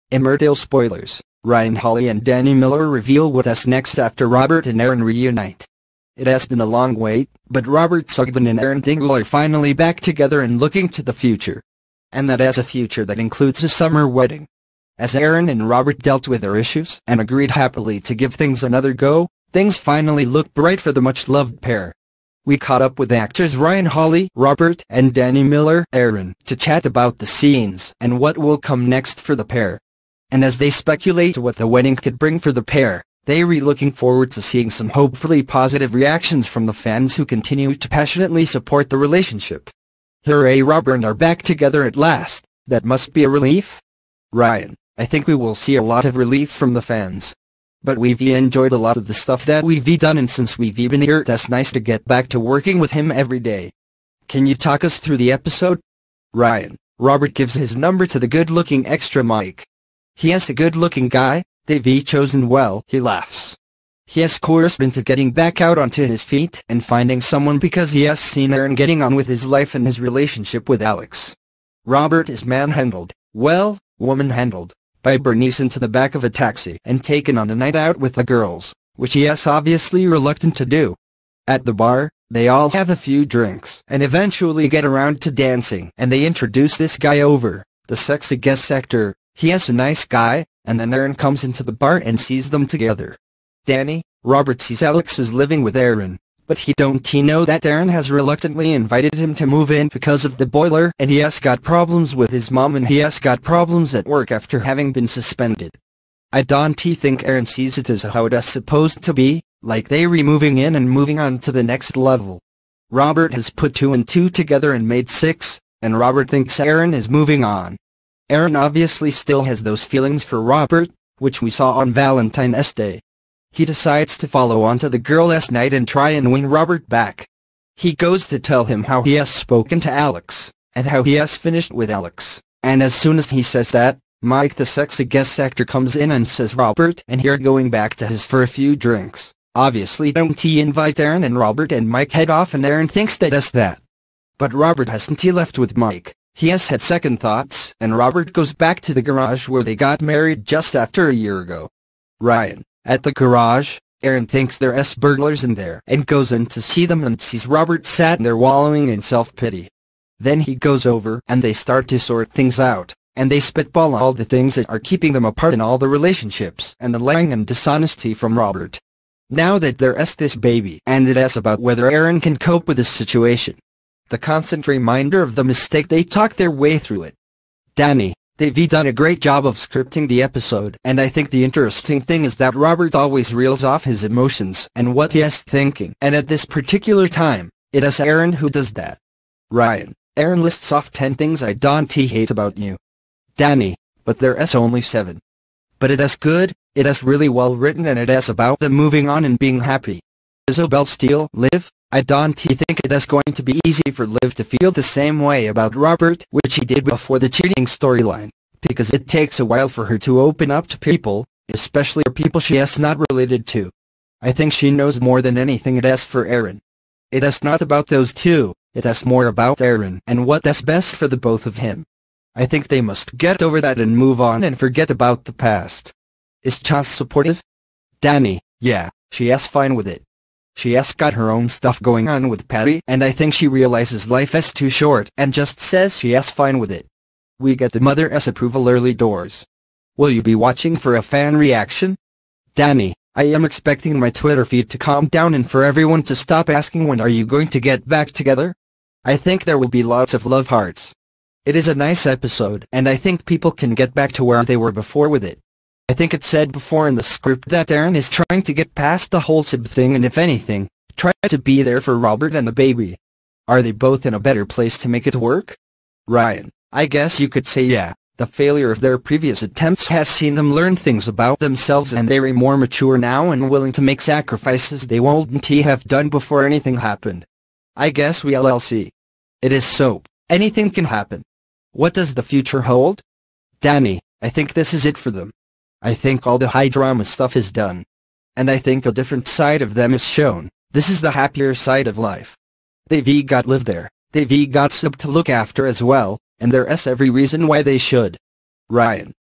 Emmerdale spoilers. Ryan, Hawley and Danny Miller reveal what's next after Robert and Erin reunite. It has been a long wait, but Robert, Sugden and Erin Dingle are finally back together and looking to the future. And that as a future that includes a summer wedding. As Erin and Robert dealt with their issues and agreed happily to give things another go, things finally look bright for the much-loved pair. We caught up with actors Ryan, Hawley, Robert and Danny Miller, Erin, to chat about the scenes and what will come next for the pair. And as they speculate what the wedding could bring for the pair, they are looking forward to seeing some hopefully positive reactions from the fans who continue to passionately support the relationship. Hooray, Robert are back together at last. That must be a relief? Ryan, I think we will see a lot of relief from the fans. But we've enjoyed a lot of the stuff that we've done, and since we've been here, it's nice to get back to working with him every day. Can you talk us through the episode? Ryan, Robert gives his number to the good-looking extra Mike. He is a good-looking guy, they've chosen well, he laughs. He has coerced into getting back out onto his feet and finding someone because he has seen Erin getting on with his life and his relationship with Alex. Robert is manhandled, well, woman-handled, by Bernice into the back of a taxi and taken on a night out with the girls, which he is obviously reluctant to do. At the bar, they all have a few drinks and eventually get around to dancing, and they introduce this guy over, the sexy guest actor. He is a nice guy, and then Erin comes into the bar and sees them together. Danny, Robert sees Alex is living with Erin, but he don't know that Erin has reluctantly invited him to move in because of the boiler, and he has got problems with his mom, and he has got problems at work after having been suspended. I don't think Erin sees it as how it is supposed to be, like they moving in and moving on to the next level. Robert has put 2 and 2 together and made 6, and Robert thinks Erin is moving on. Erin obviously still has those feelings for Robert, which we saw on Valentine's Day. He decides to follow on to the girls' night and try and win Robert back. He goes to tell him how he has spoken to Alex, and how he has finished with Alex, and as soon as he says that, Mike the sexy guest actor comes in and says Robert and he are going back to his for a few drinks. Obviously don't invite Erin, and Robert and Mike head off, and Erin thinks that is that. But Robert hasn't left with Mike. He has had second thoughts, and Robert goes back to the garage where they got married just after a year ago. Ryan, at the garage, Erin thinks there is burglars in there and goes in to see them and sees Robert sat there wallowing in self-pity. Then he goes over and they start to sort things out, and they spitball all the things that are keeping them apart in all the relationships and the lying and dishonesty from Robert. Now that there is this baby, and it is about whether Erin can cope with this situation. The constant reminder of the mistake, they talk their way through it. Danny, they've done a great job of scripting the episode, and I think the interesting thing is that Robert always reels off his emotions and what he is thinking, and at this particular time, it is Erin who does that. Ryan, Erin lists off 10 things I don't hate about you. Danny, but there is only 7. But it is good, it is really well written, and it is about them moving on and being happy. Isabel Steele, Liv, I don't think it is going to be easy for Liv to feel the same way about Robert, which he did before the cheating storyline, because it takes a while for her to open up to people, especially people she is not related to. I think she knows more than anything it is for Erin. It is not about those two, it is more about Erin and what is best for the both of him. I think they must get over that and move on and forget about the past. Is Chas supportive? Danny, yeah, she is fine with it. She has got her own stuff going on with Patty, and I think she realizes life is too short and just says she is fine with it. We get the mother's approval early doors. Will you be watching for a fan reaction? Danny, I am expecting my Twitter feed to calm down and for everyone to stop asking when are you going to get back together? I think there will be lots of love hearts. It is a nice episode, and I think people can get back to where they were before with it. I think it said before in the script that Erin is trying to get past the whole Sib thing, and if anything, try to be there for Robert and the baby. Are they both in a better place to make it work? Ryan, I guess you could say yeah, the failure of their previous attempts has seen them learn things about themselves, and they're more mature now and willing to make sacrifices they wouldn't have done before anything happened. I guess we'll see. It is soap, anything can happen. What does the future hold? Danny, I think this is it for them. I think all the high drama stuff is done. And I think a different side of them is shown. This is the happier side of life. They've got Liv there, they've got Sub to look after as well, and there is every reason why they should. Ryan,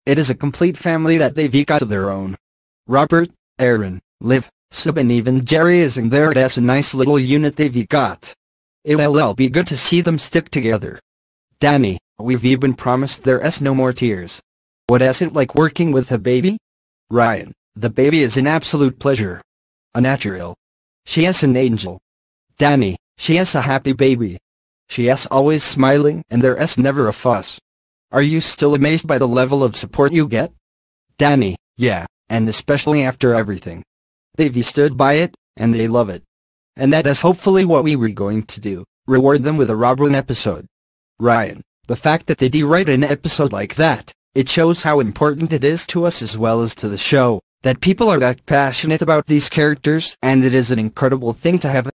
It is a complete family that they've got of their own. Robert, Aaron, Liv, Sub and even Jerry is in there. That's a nice little unit they've got. It'll be good to see them stick together. Danny, we've even promised there's no more tears. What's it like working with a baby? Ryan, the baby is an absolute pleasure. A natural. She is an angel. Danny, she is a happy baby. She is always smiling and there's never a fuss. Are you still amazed by the level of support you get? Danny, yeah, and especially after everything. They've stood by it, and they love it. And that is hopefully what we were going to do, reward them with a Robert episode. Ryan, the fact that they do write an episode like that, it shows how important it is to us as well as to the show, that people are that passionate about these characters, and it is an incredible thing to have